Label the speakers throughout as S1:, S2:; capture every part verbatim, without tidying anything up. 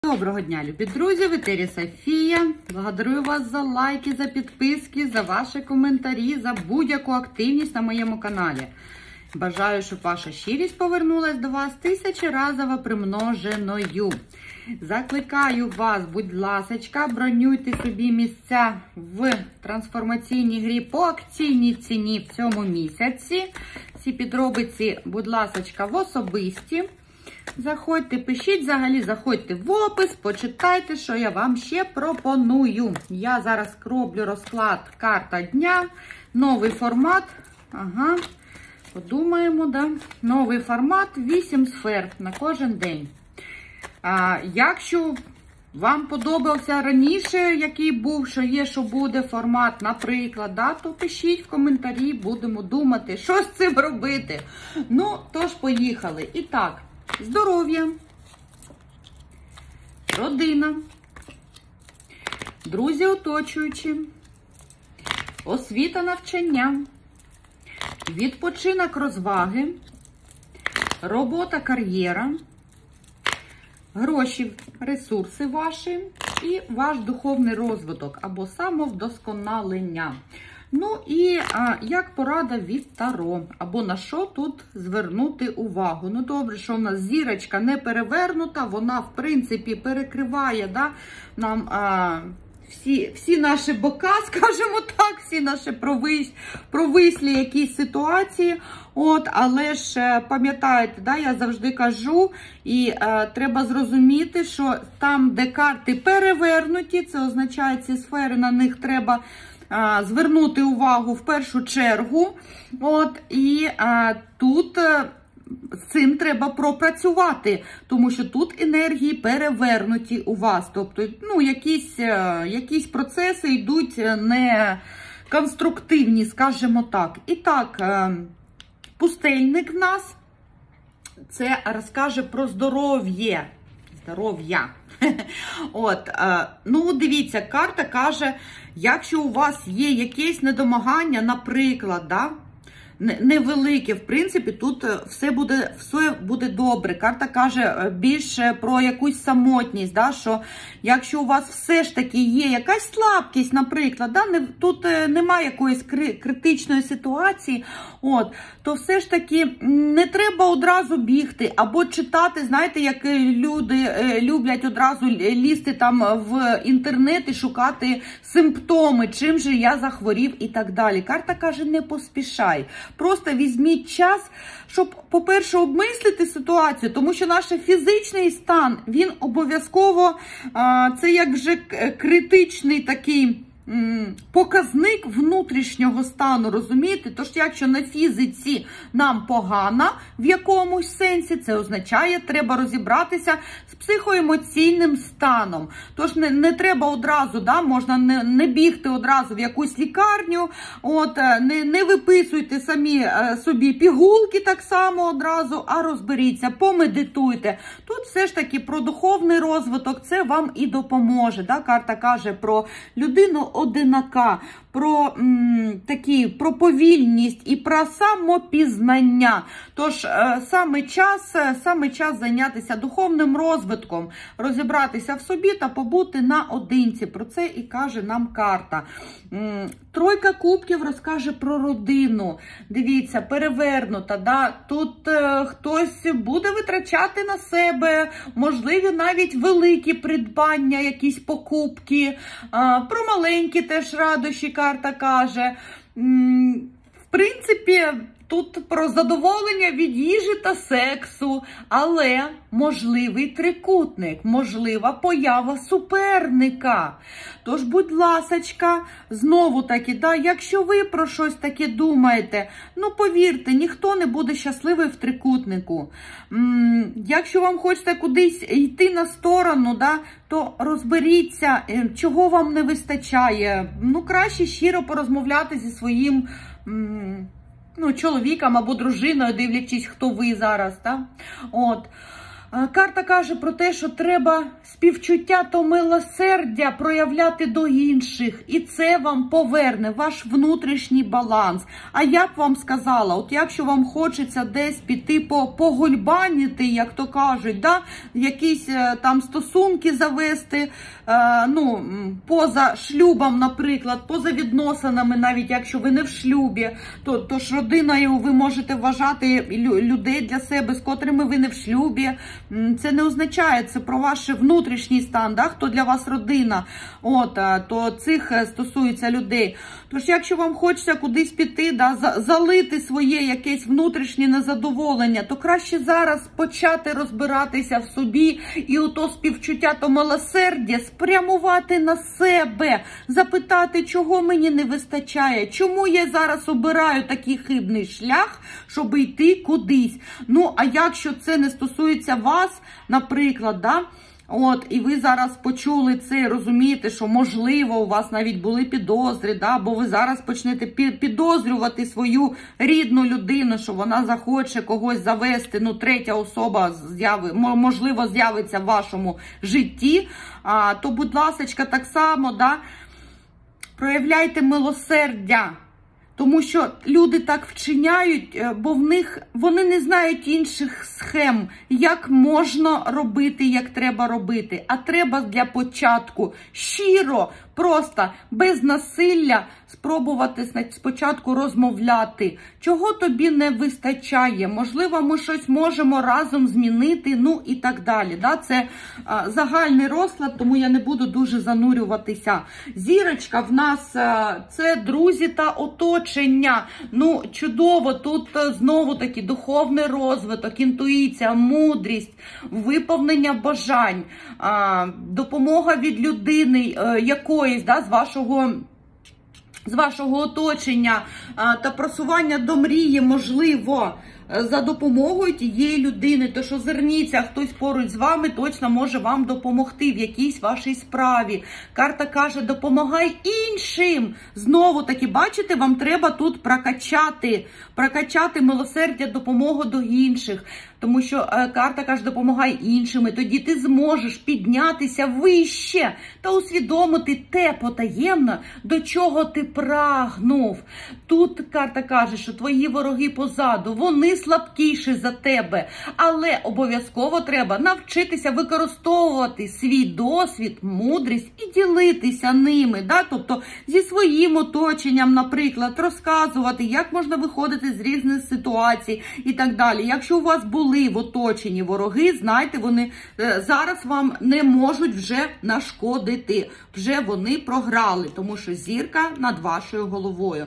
S1: Доброго дня, любі друзі, в етері Софія. Благодарую вас за лайки, за підписки, за ваші коментарі, за будь-яку активність на моєму каналі. Бажаю, щоб ваша щирість повернулась до вас тисячеразово примноженою. Закликаю вас, будь ласочка, бронюйте собі місця в трансформаційній грі по акційній ціні в цьому місяці. Ці підробиці, будь ласочка, в особисті. Заходьте, пишіть, взагалі, заходьте в опис, почитайте, що я вам ще пропоную. Я зараз роблю розклад карта дня, новий формат. Ага, подумаємо, да? Новий формат, вісім сфер на кожен день. А, якщо вам подобався раніше, який був, що є, що буде формат, наприклад, да, то пишіть в коментарі, будемо думати, що з цим робити. Ну, тож, поїхали. І так. Здоров'я, родина, друзі оточуючі, освіта навчання, відпочинок розваги, робота кар'єра, гроші, ресурси ваші і ваш духовний розвиток або самовдосконалення. Ну і а, як порада від Таро, або на що тут звернути увагу. Ну добре, що в нас зірочка не перевернута, вона в принципі перекриває, да, нам а, всі, всі наші бока, скажімо так, всі наші провис, провислі якісь ситуації. От, але ж пам'ятаєте, да, я завжди кажу, і е, треба зрозуміти, що там, де карти перевернуті, це означає, ці сфери, на них треба звернути увагу в першу чергу. От, і а, тут а, з цим треба пропрацювати, тому що тут енергії перевернуті у вас. Тобто, ну, якісь, а, якісь процеси йдуть не конструктивні, скажімо так. І так, а, пустельник в нас, це розкаже про здоров'я. Здоров'я. От, ну, дивіться, карта каже, якщо у вас є якесь недомагання, наприклад, да, невелике, в принципі, тут все буде, все буде добре. Карта каже більше про якусь самотність, да, що якщо у вас все ж таки є якась слабкість, наприклад, да, не, тут немає якоїсь критичної ситуації, от, то все ж таки не треба одразу бігти або читати, знаєте, як люди люблять одразу лізти там в інтернет і шукати симптоми, чим же я захворів і так далі. Карта каже, не поспішай. Просто візьміть час, щоб, по-перше, обмислити ситуацію, тому що наш фізичний стан, він обов'язково, це як вже критичний такий показник внутрішнього стану, розумієте? Тож, якщо на фізиці нам погано в якомусь сенсі, це означає, треба розібратися з психоемоційним станом. Тож, не, не треба одразу, да, можна не, не бігти одразу в якусь лікарню, от, не, не виписуйте самі собі пігулки так само одразу, а розберіться, помедитуйте. Тут все ж таки про духовний розвиток, це вам і допоможе. Да? Карта каже про людину одинака, про м, такі, про повільність і про самопізнання. Тож е, саме час, саме час зайнятися духовним розвитком, розібратися в собі та побути наодинці. Про це і каже нам карта. М, тройка кубків розкаже про родину. Дивіться, перевернута. Да? Тут е, хтось буде витрачати на себе, можливі навіть великі придбання, якісь покупки, е, про маленькі теж радощі карта каже. М, в принципі, тут про задоволення від їжі та сексу, але можливий трикутник, можлива поява суперника. Тож, будь ласочка, знову таки, да, якщо ви про щось таке думаєте, ну повірте, ніхто не буде щасливий в трикутнику. М-м, якщо вам хочеться кудись йти на сторону, да, то розберіться, чого вам не вистачає. Ну, краще щиро порозмовляти зі своїм м- ну, чоловіком або дружиною, дивлячись, хто ви зараз. Да? От. Карта каже про те, що треба співчуття та милосердя проявляти до інших. І це вам поверне ваш внутрішній баланс. А я б вам сказала, от якщо вам хочеться десь піти погульбаніти, як то кажуть, да, якісь там стосунки завести, е, ну, поза шлюбом, наприклад, поза відносинами, навіть якщо ви не в шлюбі, то, то ж родиною ви можете вважати людей для себе, з котрими ви не в шлюбі. Це не означає, це про ваш внутрішній стан, да? Хто для вас родина, от, то цих стосується людей. Тож, якщо вам хочеться кудись піти, да, залити своє якесь внутрішнє незадоволення, то краще зараз почати розбиратися в собі і ото співчуття, то милосердя спрямувати на себе, запитати, чого мені не вистачає, чому я зараз обираю такий хибний шлях, щоб йти кудись. Ну, а якщо це не стосується вас, наприклад, да, от, і ви зараз почули це, розумієте, що можливо у вас навіть були підозри, да, бо ви зараз почнете підозрювати свою рідну людину, що вона захоче когось завести, ну, третя особа, з'яви, можливо, з'явиться в вашому житті, а, то, будь ласочка, так само, да, проявляйте милосердя. Тому що люди так вчиняють, бо в них, вони не знають інших схем, як можна робити, як треба робити. А треба для початку щиро, просто, без насилля спробувати спочатку розмовляти. Чого тобі не вистачає? Можливо, ми щось можемо разом змінити, ну і так далі. Да? Це а, загальний розклад, тому я не буду дуже занурюватися. Зірочка в нас а, це друзі та оточення. Ну, чудово, тут знову-таки духовний розвиток, інтуїція, мудрість, виповнення бажань, а, допомога від людини а, якоїсь, да, з вашого... з вашого оточення а, та просування до мрії, можливо, за допомогою тієї людини. То що зерніться, хтось поруч з вами точно може вам допомогти в якійсь вашій справі. Карта каже, допомагай іншим. Знову таки, бачите, вам треба тут прокачати, прокачати милосердя, допомогу до інших. Тому що е, карта каже, допомагай іншим, і тоді ти зможеш піднятися вище та усвідомити те потаємно, до чого ти прагнув. Тут карта каже, що твої вороги позаду, вони слабкіші за тебе, але обов'язково треба навчитися використовувати свій досвід, мудрість і ділитися ними, да? Тобто зі своїм оточенням, наприклад, розказувати, як можна виходити з різних ситуацій і так далі. Якщо у вас були в оточенні вороги, знайте, вони зараз вам не можуть вже нашкодити, вже вони програли, тому що зірка над вашою головою.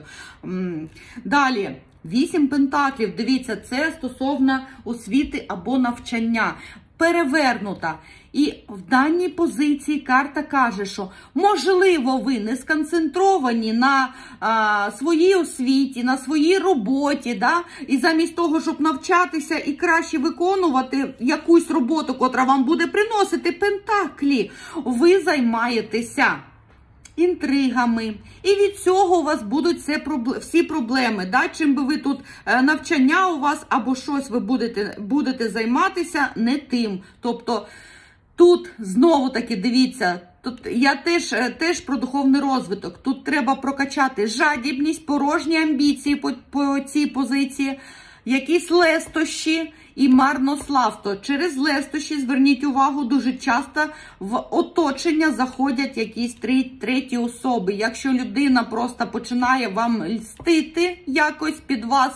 S1: Далі. Вісім пентаклів, дивіться, це стосовно освіти або навчання. Перевернута. І в даній позиції карта каже, що можливо ви не сконцентровані на а, своїй освіті, на своїй роботі, да? І замість того, щоб навчатися і краще виконувати якусь роботу, котра вам буде приносити пентаклі, ви займаєтеся інтригами. І від цього у вас будуть всі проблеми. Да? Чим би ви тут навчання у вас або щось ви будете, будете займатися не тим. Тобто тут знову-таки, дивіться, тут я теж, теж про духовний розвиток. Тут треба прокачати жадібність, порожні амбіції по, по цій позиції, якісь лестощі і марнославство. Через лестощі, зверніть увагу, дуже часто в оточення заходять якісь треті особи. Якщо людина просто починає вам льстити якось під вас,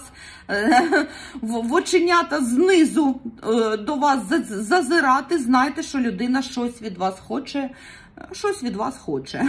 S1: в оченята знизу до вас зазирати, знайте, що людина щось від вас хоче, щось від вас хоче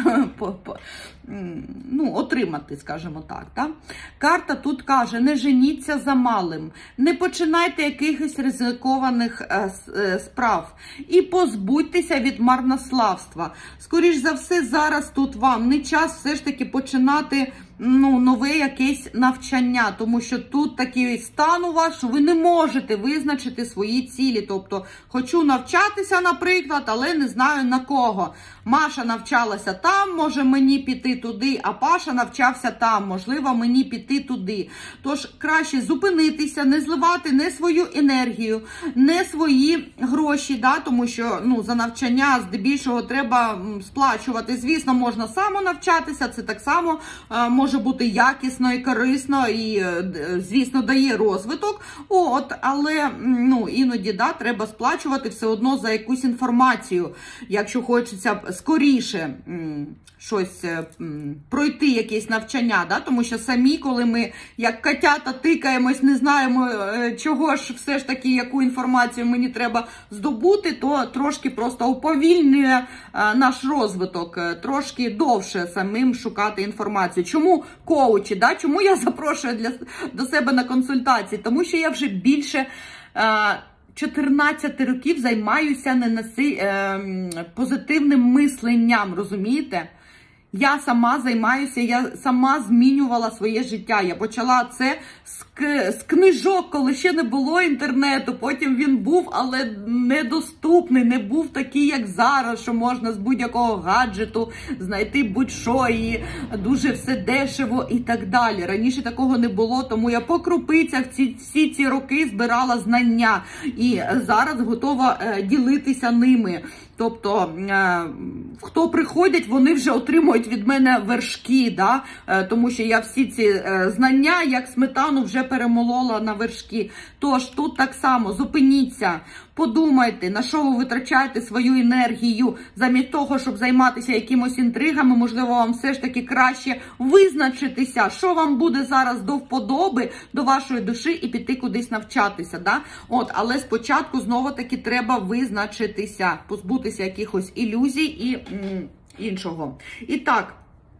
S1: ну, отримати, скажімо так. так. Карта тут каже, не женіться за малим, не починайте якихось ризикованих справ і позбудьтеся від марнославства. Скоріш за все, зараз тут вам не час все ж таки починати ну, нове якесь навчання, тому що тут такий стан у вас, що ви не можете визначити свої цілі. Тобто, хочу навчатися, наприклад, але не знаю на кого. Маша навчалася там, може мені піти туди, а Паша навчався там, можливо мені піти туди. Тож краще зупинитися, не зливати не свою енергію, не свої гроші, да, тому що ну, за навчання здебільшого треба сплачувати. Звісно, можна самонавчатися, це так само е, може бути якісно і корисно, і, е, звісно, дає розвиток. От, але ну, іноді да, треба сплачувати все одно за якусь інформацію, якщо хочеться скоріше м, щось м, пройти, якесь навчання, да? Тому що самі, коли ми, як котята, тикаємось, не знаємо, е, чого ж все ж таки, яку інформацію мені треба здобути, то трошки просто уповільнює е, наш розвиток, е, трошки довше самим шукати інформацію. Чому коучі, да? Чому я запрошую для, до себе на консультації? Тому що я вже більше... Е, чотирнадцять років займаюся ненаси... е, позитивним мисленням, розумієте? Я сама займаюся, я сама змінювала своє життя. Я почала це з, з книжок, коли ще не було інтернету. Потім він був, але недоступний, не був такий, як зараз, що можна з будь-якого гаджету знайти будь-що і дуже все дешево і так далі. Раніше такого не було, тому я по крупицях ці, всі ці роки збирала знання і зараз готова е, ділитися ними. Тобто, е, хто приходять, вони вже отримують від мене вершки, да? е, тому що я всі ці е, знання, як сметану, вже перемолола на вершки. Тож, тут так само, зупиніться, подумайте, на що ви витрачаєте свою енергію, замість того, щоб займатися якимось інтригами, можливо, вам все ж таки краще визначитися, що вам буде зараз до вподоби, до вашої душі і піти кудись навчатися, да? От, але спочатку, знову-таки, треба визначитися, позбутися якихось ілюзій і м, іншого. І так,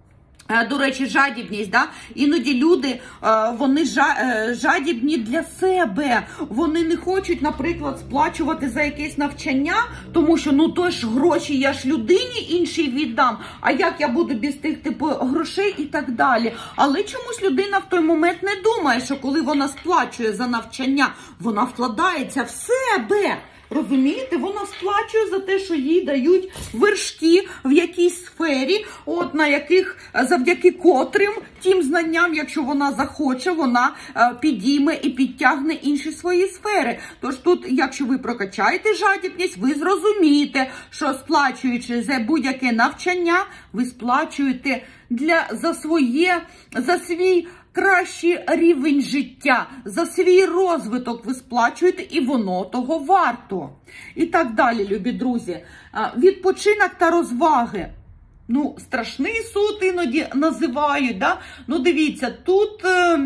S1: до речі, жадібність, да? Іноді люди, вони жадібні для себе, вони не хочуть, наприклад, сплачувати за якесь навчання, тому що, ну, то ж гроші я ж людині іншій віддам, а як я буду без тих, типу, грошей і так далі. Але чомусь людина в той момент не думає, що коли вона сплачує за навчання, вона вкладається в себе. Розумієте, вона сплачує за те, що їй дають вершки в якійсь сфері, от на яких, завдяки котрим, тим знанням, якщо вона захоче, вона е, підійме і підтягне інші свої сфери. Тож тут, якщо ви прокачаєте жадібність, ви зрозумієте, що сплачуючи за будь-яке навчання, ви сплачуєте для, за своє, за свій кращий рівень життя, за свій розвиток ви сплачуєте, і воно того варто. І так далі, любі друзі. Відпочинок та розваги. Ну, страшний суд іноді називають, да? Ну, дивіться, тут е,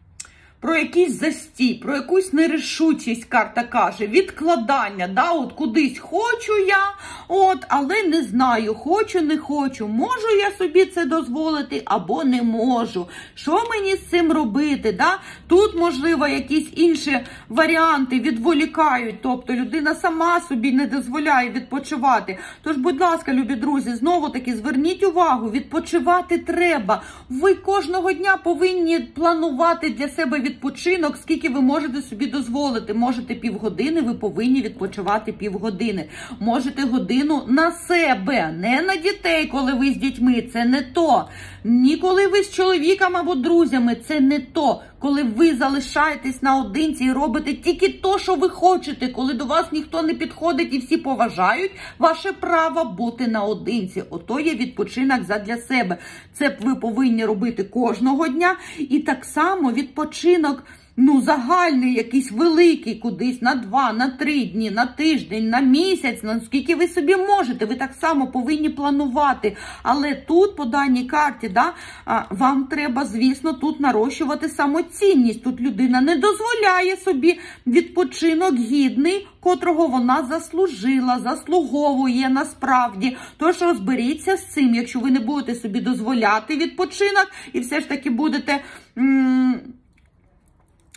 S1: про якийсь застій, про якусь нерішучість карта каже, відкладання, да? От кудись хочу я, от, але не знаю, хочу, не хочу, можу я собі це дозволити або не можу. Що мені з цим робити, да? Тут, можливо, якісь інші варіанти відволікають, тобто людина сама собі не дозволяє відпочивати. Тож, будь ласка, любі друзі, знову-таки зверніть увагу, відпочивати треба. Ви кожного дня повинні планувати для себе відпочинок, скільки ви можете собі дозволити. Можете півгодини, ви повинні відпочивати півгодини. Можете годину на себе, не на дітей, коли ви з дітьми, це не то. Ні коли ви з чоловіком або друзями, це не то. Коли ви залишаєтесь наодинці і робите тільки то, що ви хочете, коли до вас ніхто не підходить і всі поважають ваше право бути наодинці. Ото є відпочинок задля себе. Це ви повинні робити кожного дня. І так само відпочинок, ну, загальний, якийсь великий, кудись на два, на три дні, на тиждень, на місяць, наскільки ви собі можете. Ви так само повинні планувати. Але тут, по даній карті, да, вам треба, звісно, тут нарощувати самоцінність. Тут людина не дозволяє собі відпочинок гідний, котрого вона заслужила, заслуговує насправді. Тож розберіться з цим, якщо ви не будете собі дозволяти відпочинок і все ж таки будете... М-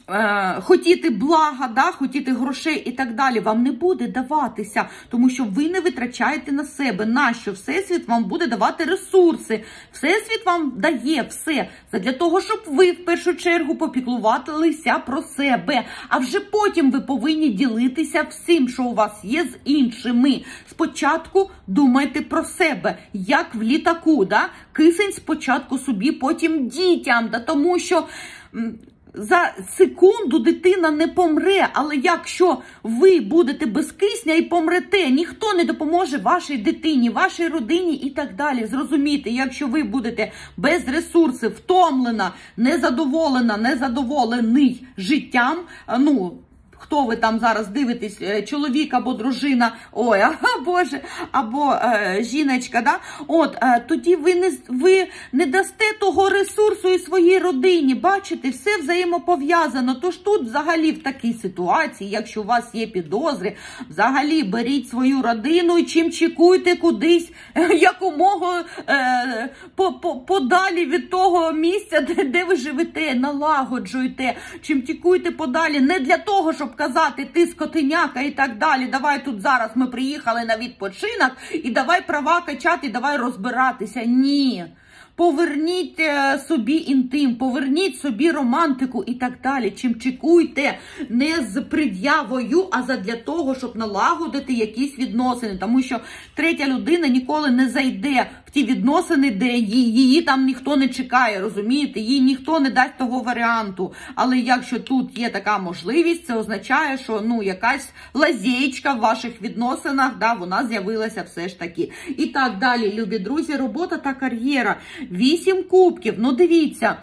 S1: е, хотіти блага, да, хотіти грошей і так далі, вам не буде даватися, тому що ви не витрачаєте на себе. Нащо? Всесвіт вам буде давати ресурси. Всесвіт вам дає все для того, щоб ви в першу чергу попіклувалися про себе. А вже потім ви повинні ділитися всім, що у вас є, з іншими. Спочатку думайте про себе, як в літаку, да? Кисень спочатку собі, потім дітям, да? Тому що за секунду дитина не помре, але якщо ви будете без кисня і помрете, ніхто не допоможе вашій дитині, вашій родині і так далі. Зрозумійте, якщо ви будете без ресурсів, втомлена, незадоволена, незадоволений життям, ну, хто ви там зараз дивитесь, чоловік або дружина, ой, а, боже, або е, жіночка, да? От, е, тоді ви не, ви не дасте того ресурсу і своїй родині. Бачите, все взаємопов'язано. Тож тут взагалі в такій ситуації, якщо у вас є підозри, взагалі беріть свою родину і чимчикуйте кудись, е, якомога е, по, по, подалі від того місця, де, де ви живете, налагоджуйте, чимчикуйте подалі. Не для того, щоб казати, ти скотиняка і так далі, давай тут зараз ми приїхали на відпочинок і давай права качати, давай розбиратися. Ні. Поверніть собі інтим, поверніть собі романтику і так далі. Чимчикуйте не з пред'явою, а задля того, щоб налагодити якісь відносини. Тому що третя людина ніколи не зайде в ті відносини, де її, її там ніхто не чекає, розумієте? Їй ніхто не дасть того варіанту. Але якщо тут є така можливість, це означає, що ну якась лазєєчка в ваших відносинах, да, вона з'явилася все ж таки. І так далі, любі друзі, робота та кар'єра. Вісім кубків, ну дивіться,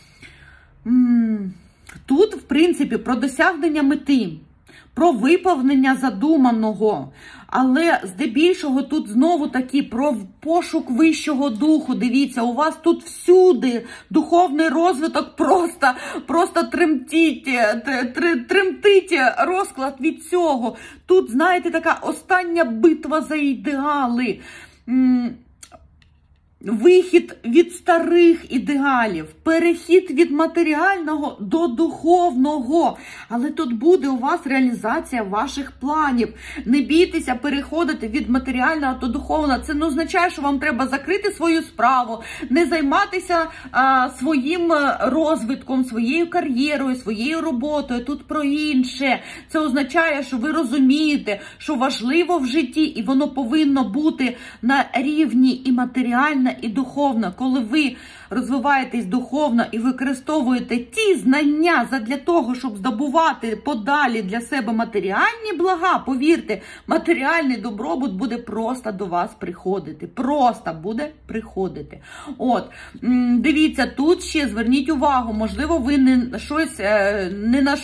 S1: тут, в принципі, про досягнення мети, про виповнення задуманого, але здебільшого тут знову таки про пошук вищого духу. Дивіться, у вас тут всюди духовний розвиток просто, просто тремтить, тремтить розклад від цього. Тут, знаєте, така остання битва за ідеали. Вихід від старих ідеалів, перехід від матеріального до духовного. Але тут буде у вас реалізація ваших планів. Не бійтеся переходити від матеріального до духовного. Це не означає, що вам треба закрити свою справу, не займатися а, своїм розвитком, своєю кар'єрою, своєю роботою. Тут про інше. Це означає, що ви розумієте, що важливо в житті, і воно повинно бути на рівні і матеріально, і духовно. Коли ви розвиваєтесь духовно і використовуєте ті знання задля того, щоб здобувати подалі для себе матеріальні блага, повірте, матеріальний добробут буде просто до вас приходити. Просто буде приходити. От, дивіться, тут ще зверніть увагу, можливо, ви не щось не на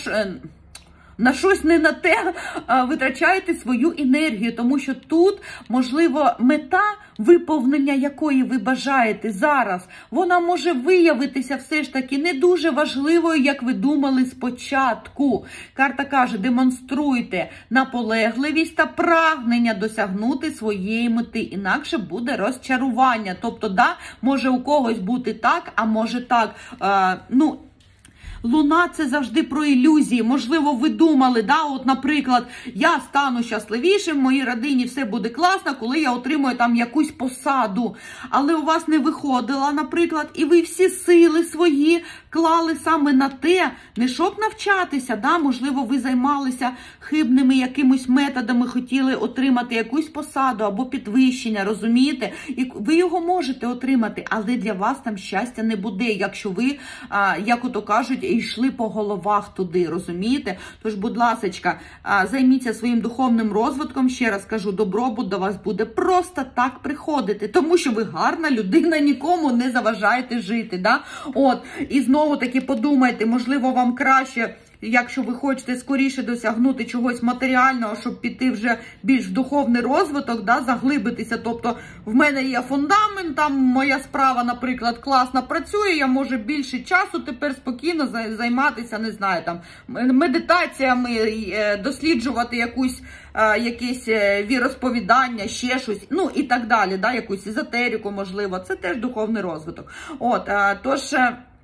S1: на щось не на те витрачаєте свою енергію, тому що тут, можливо, мета, виповнення якої ви бажаєте зараз, вона може виявитися все ж таки не дуже важливою, як ви думали спочатку. Карта каже, демонструйте наполегливість та прагнення досягнути своєї мети, інакше буде розчарування. Тобто, да, може у когось бути так, а може так, е, ну, Луна – це завжди про ілюзії. Можливо, ви думали, да, от, наприклад, я стану щасливішим, в моїй родині все буде класно, коли я отримую там якусь посаду. Але у вас не виходило, наприклад, і ви всі сили свої клали саме на те, не щоб навчатися, да, можливо, ви займалися хибними якимось методами, хотіли отримати якусь посаду або підвищення, розумієте? І ви його можете отримати, але для вас там щастя не буде, якщо ви, як ото кажуть, йшли по головах туди, розумієте? Тож, будь ласочка, займіться своїм духовним розвитком, ще раз кажу, добробут до вас буде просто так приходити, тому що ви гарна людина, нікому не заважаєте жити, да? От, і знову таки подумайте, можливо, вам краще, якщо ви хочете скоріше досягнути чогось матеріального, щоб піти вже більш в духовний розвиток, да, заглибитися. Тобто в мене є фундамент, там моя справа, наприклад, класно працює, я можу більше часу тепер спокійно займатися, не знаю, там, медитаціями, досліджувати якусь, якесь віросповідання, ще щось, ну і так далі, да, якусь езотерику, можливо. Це теж духовний розвиток. От, тож...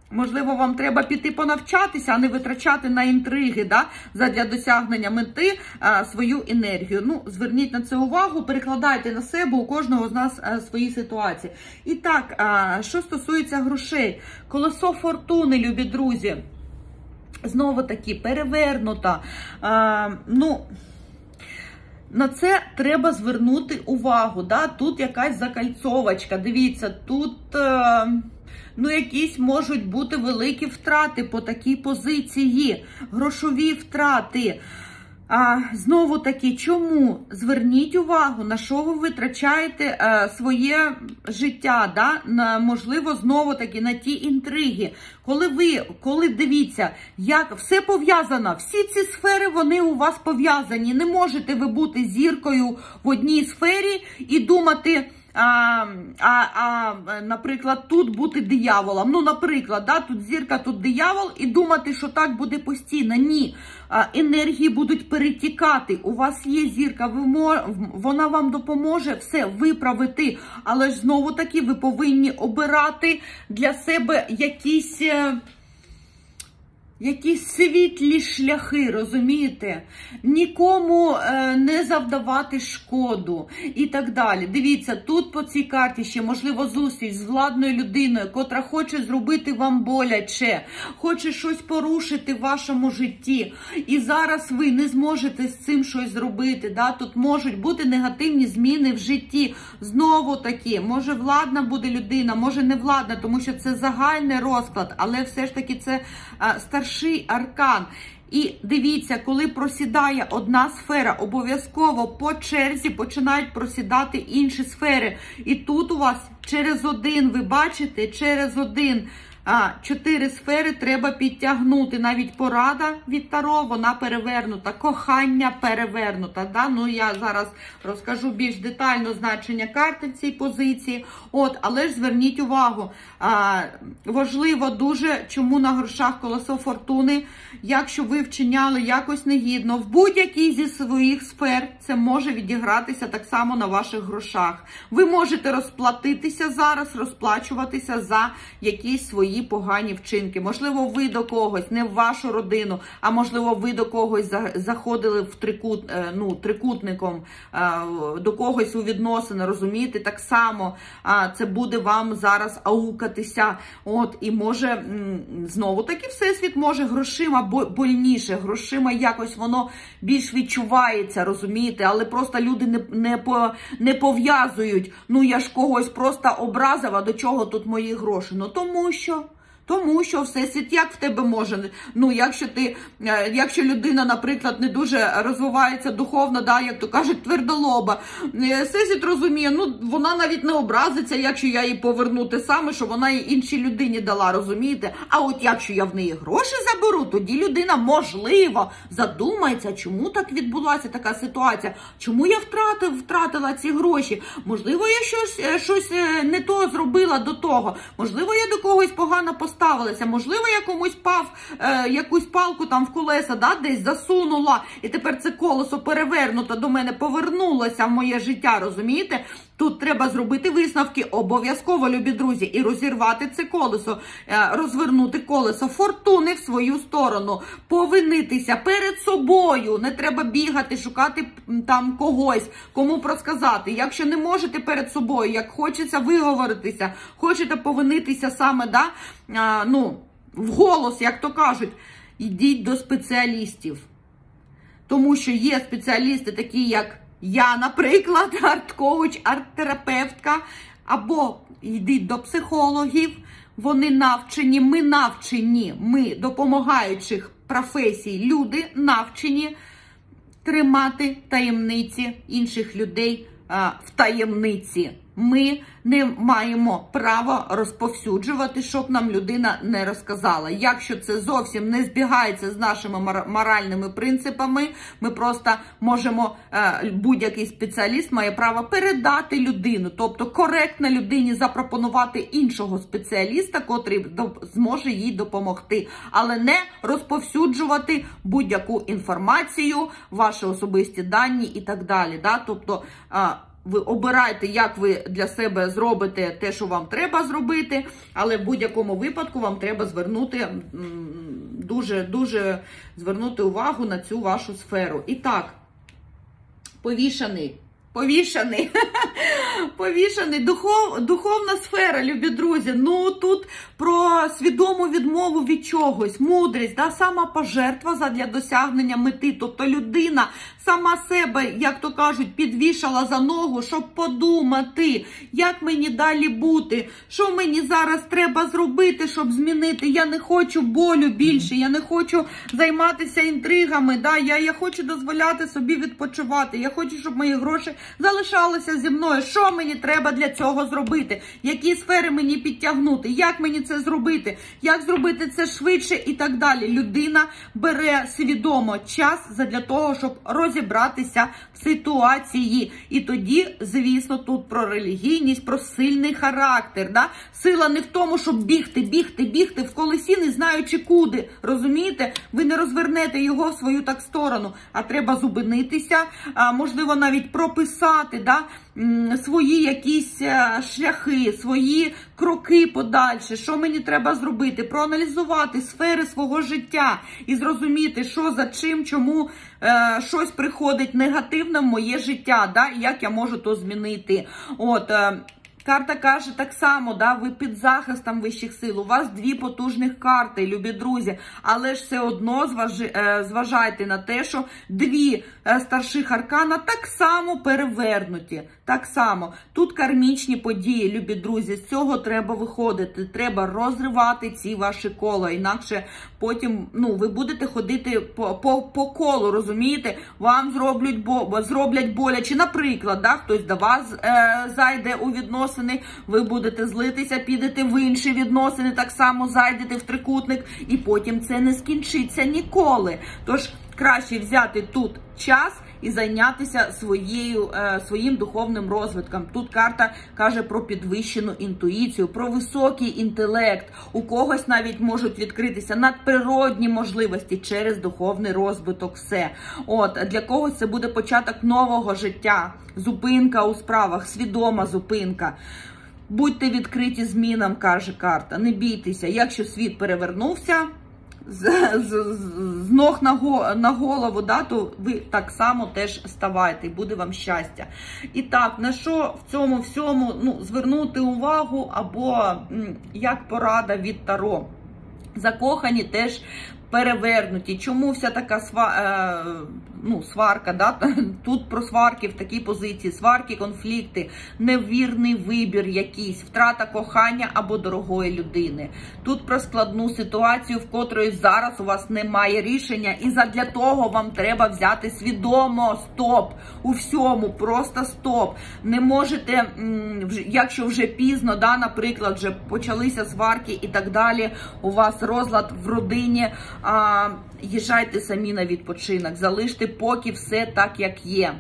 S1: Можливо, вам треба піти понавчатися, а не витрачати на інтриги, да, задля досягнення мети а, свою енергію. Ну, зверніть на це увагу, перекладайте на себе, у кожного з нас а, свої ситуації. І так, а, що стосується грошей. Колесо фортуни, любі друзі, знову таки перевернута. А, ну... На це треба звернути увагу. Да? Тут якась закальцовочка. Дивіться, тут е, ну, якісь можуть бути великі втрати по такій позиції. Грошові втрати. А, знову таки, чому? Зверніть увагу, на що ви витрачаєте е, своє життя, да? на, можливо, знову таки, на ті інтриги. Коли ви, коли дивіться, як все пов'язано, всі ці сфери, вони у вас пов'язані. Не можете ви бути зіркою в одній сфері і думати... А, а, а, наприклад, тут бути дияволом. Ну, наприклад, да, тут зірка, тут диявол, і думати, що так буде постійно. Ні. А, енергії будуть перетікати. У вас є зірка, ви мож, вона вам допоможе все виправити. Але ж знову таки ви повинні обирати для себе якісь... Якісь світлі шляхи, розумієте? Нікому е, не завдавати шкоду і так далі. Дивіться, тут по цій карті ще, можливо, зустріч з владною людиною, котра хоче зробити вам боляче, хоче щось порушити в вашому житті. І зараз ви не зможете з цим щось зробити. Да? Тут можуть бути негативні зміни в житті. Знову таки, може владна буде людина, може не владна, тому що це загальний розклад, але все ж таки це е, старший аркан. І дивіться, коли просідає одна сфера, обов'язково по черзі починають просідати інші сфери. І тут у вас через один, ви бачите, через один, а, чотири сфери треба підтягнути. Навіть порада від Таро, вона перевернута, кохання перевернута. Да? Ну, я зараз розкажу більш детально значення карти в цій позиції. От, але ж зверніть увагу, а, важливо дуже, чому на грошах колесо фортуни, якщо ви вчиняли якось негідно, в будь-якій зі своїх сфер, це може відігратися так само на ваших грошах. Ви можете розплатитися зараз, розплачуватися за якісь свої погані вчинки. Можливо, ви до когось, не в вашу родину, а можливо, ви до когось заходили в трикут, ну, трикутником, до когось у відносини, розумієте? Так само це буде вам зараз аукатися. От, і може, знову таки, всесвіт може грошима больніше, грошима якось воно більш відчувається, розумієте? Але просто люди не, не, по, не пов'язують, ну я ж когось просто образив, а до чого тут мої гроші? Ну тому що... Тому що всесвіт як в тебе може, ну, якщо ти, якщо людина, наприклад, не дуже розвивається духовно, да, як то кажуть, твердолоба, всесвіт розуміє, ну, вона навіть не образиться, якщо я їй поверну те саме, що вона і іншій людині дала, розумієте? А от якщо я в неї гроші заберу, тоді людина, можливо, задумається, чому так відбулася така ситуація, чому я втратив, втратила ці гроші, можливо, я щось, щось не то зробила до того, можливо, я до когось погано поставила, ставилася. Можливо, я комусь пав, е, якусь палку там в колеса, да, десь засунула, і тепер це колесо перевернуто до мене, повернулося в моє життя, розумієте? Тут треба зробити висновки, обов'язково, любі друзі, і розірвати це колесо, е, розвернути колесо фортуни в свою сторону, повинитися перед собою, не треба бігати, шукати там когось, кому просказати. Якщо не можете перед собою, як хочеться виговоритися, хочете повинитися саме, да, а, ну, вголос, як то кажуть, йдіть до спеціалістів. Тому що є спеціалісти такі, як я, наприклад, арт-коуч, арт-терапевтка, або йдіть до психологів, вони навчені, ми навчені, ми, допомагаючих професій, люди навчені тримати таємниці інших людей а, в таємниці. Ми не маємо права розповсюджувати, щоб нам людина не розказала. Якщо це зовсім не збігається з нашими моральними принципами, ми просто можемо, будь-який спеціаліст має право передати людину, тобто коректно людині запропонувати іншого спеціаліста, котрий зможе їй допомогти, але не розповсюджувати будь-яку інформацію, ваші особисті дані і так далі. Да? Тобто, ви обирайте, як ви для себе зробите те, що вам треба зробити, але в будь-якому випадку вам треба звернути, дуже-дуже звернути увагу на цю вашу сферу. І так, повішаний. Повішаний, повішаний, Духов, духовна сфера, любі друзі. Ну, тут про свідому відмову від чогось, мудрість, да, самопожертва задля досягнення мети. Тобто людина сама себе, як то кажуть, підвішала за ногу, щоб подумати, як мені далі бути, що мені зараз треба зробити, щоб змінити. Я не хочу болю більше, я не хочу займатися інтригами, да, я, я хочу дозволяти собі відпочивати, я хочу, щоб мої гроші залишалися зі мною. Що мені треба для цього зробити? Які сфери мені підтягнути? Як мені це зробити? Як зробити це швидше і так далі? Людина бере свідомо час для того, щоб розібратися в ситуації. І тоді, звісно, тут про релігійність, про сильний характер. Да? Сила не в тому, щоб бігти, бігти, бігти в колесі, не знаючи куди. Розумієте? Ви не розвернете його в свою так сторону. А треба зупинитися, а, можливо, навіть прописати, да? свої якісь шляхи, свої кроки подальше, що мені треба зробити, проаналізувати сфери свого життя і зрозуміти, що за чим, чому е, щось приходить негативне в моє життя, да, і як я можу то змінити. От, е, карта каже так само, да, ви під захистом вищих сил, у вас дві потужних карти, любі друзі, але ж все одно зважи, е, зважайте на те, що дві е, старших аркана так само перевернуті, так само. Тут кармічні події, любі друзі, з цього треба виходити, треба розривати ці ваші кола, інакше потім, ну, ви будете ходити по, по, по колу, розумієте, вам зроблять, бо, зроблять боляче, наприклад, да, хтось до вас е, зайде у відносини, ви будете злитися, підете в інші відносини, так само зайдете в трикутник, і потім це не скінчиться ніколи. Тож, краще взяти тут час і зайнятися своєю, е, своїм духовним розвитком. Тут карта каже про підвищену інтуїцію, про високий інтелект. У когось навіть можуть відкритися надприродні можливості через духовний розвиток. Все. От, для когось це буде початок нового життя, зупинка у справах, свідома зупинка. Будьте відкриті змінам, каже карта, не бійтеся. Якщо світ перевернувся з, з, з ног на, го, на голову, да, то ви так само теж ставайте, і буде вам щастя. І так, на що в цьому всьому, ну, звернути увагу, або м, як порада від Таро. Закохані теж перевернуті. Чому вся така сва... е... ну, сварка, да? Тут про сварки в такій позиції, сварки, конфлікти, невірний вибір якийсь, втрата кохання або дорогої людини. Тут про складну ситуацію, в котрої зараз у вас немає рішення, і задля того вам треба взяти свідомо стоп у всьому, просто стоп. Не можете, якщо вже пізно, да, наприклад, вже почалися сварки і так далі, у вас розлад в родині, а, їжджайте самі на відпочинок, залиште поки все так, як є.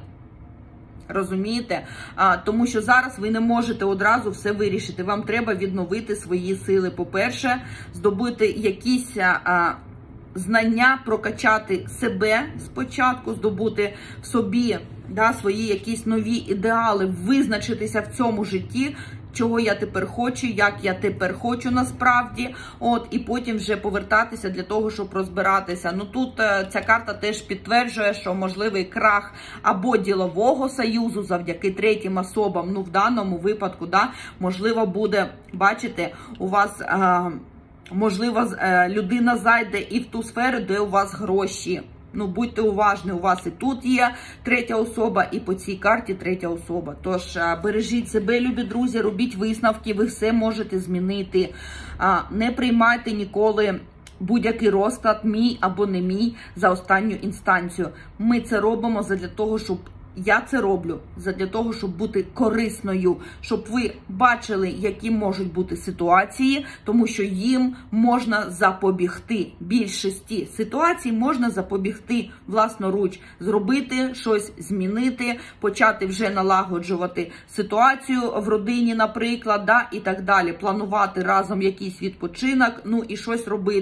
S1: Розумієте? А, тому що зараз ви не можете одразу все вирішити. Вам треба відновити свої сили. По-перше, здобути якісь а, знання, прокачати себе спочатку, здобути в собі, да, свої якісь нові ідеали, визначитися в цьому житті, чого я тепер хочу, як я тепер хочу насправді, от, і потім вже повертатися для того, щоб розбиратися. Ну тут е, ця карта теж підтверджує, що можливий крах або ділового союзу завдяки третім особам, ну в даному випадку, да, можливо буде, бачите, у вас, е, можливо, е, людина зайде і в ту сферу, де у вас гроші. Ну, будьте уважні, у вас і тут є третя особа, і по цій карті третя особа. Тож, бережіть себе, любі друзі, робіть висновки, ви все можете змінити. Не приймайте ніколи будь-який розклад, мій або не мій, за останню інстанцію. Ми це робимо задля того, щоб... Я це роблю задля того, щоб бути корисною, щоб ви бачили, які можуть бути ситуації, тому що їм можна запобігти. Більшості ситуацій можна запобігти власноруч, зробити щось, змінити, почати вже налагоджувати ситуацію в родині, наприклад, да, і так далі. Планувати разом якийсь відпочинок, ну і щось робити.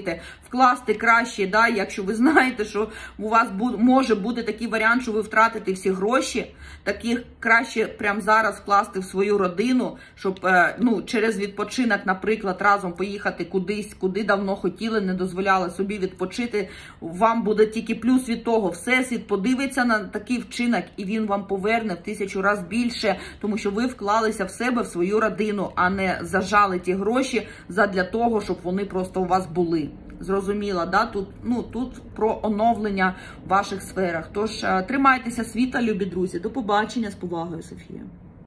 S1: вкласти краще, да, якщо ви знаєте, що у вас буде, може бути такий варіант, що ви втратите всі гроші, таких краще прямо зараз вкласти в свою родину, щоб ну, через відпочинок, наприклад, разом поїхати кудись, куди давно хотіли, не дозволяли собі відпочити. Вам буде тільки плюс від того. Всесвіт подивиться на такий вчинок і він вам поверне в тисячу разів більше, тому що ви вклалися в себе, в свою родину, а не зажали ті гроші задля того, щоб вони просто у вас були. Зрозуміла, да? Тут, ну, тут про оновлення в ваших сферах. Тож, тримайтеся світа, любі друзі. До побачення, з повагою, Софія.